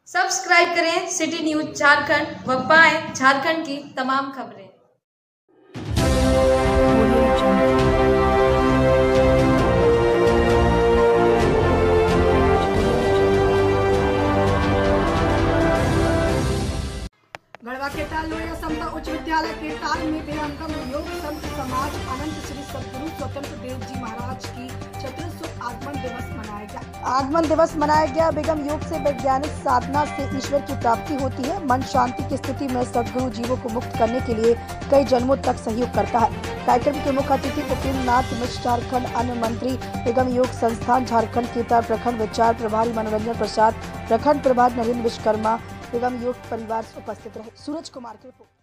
Subscribe करें city news Jharkhand व पाएं झारखंड की तमाम खबरें। गढ़वा के ताल लोहिया समता उच्च विद्यालय के ताल में विरंगम योग संत समाज अनंत श्री सद्गुरु स्वतंत्र देव जी महाराज की 400 आगमन दिवस मनाया गया। आगमन दिवस मनाया गया। विगम योग से वैज्ञानिक साधना से ईश्वर की प्राप्ति होती है। मन शांति की स्थिति में सद्गुरु जीवों को मुक्त करने के लिए कई जन्मों तक सहयोग करता है। कार्यक्रम के मुख्य अतिथि उपेंद्र नाथ मिश्र, झारखंड अन्य मंत्री, विगम योग संस्थान झारखंड के प्रखंड विचार प्रभारी मनोरंजन प्रसाद, प्रखंड प्रभारी नरेंद्र विश्वकर्मा, विगम योग परिवार उपस्थित रहे। सूरज कुमार की रिपोर्ट।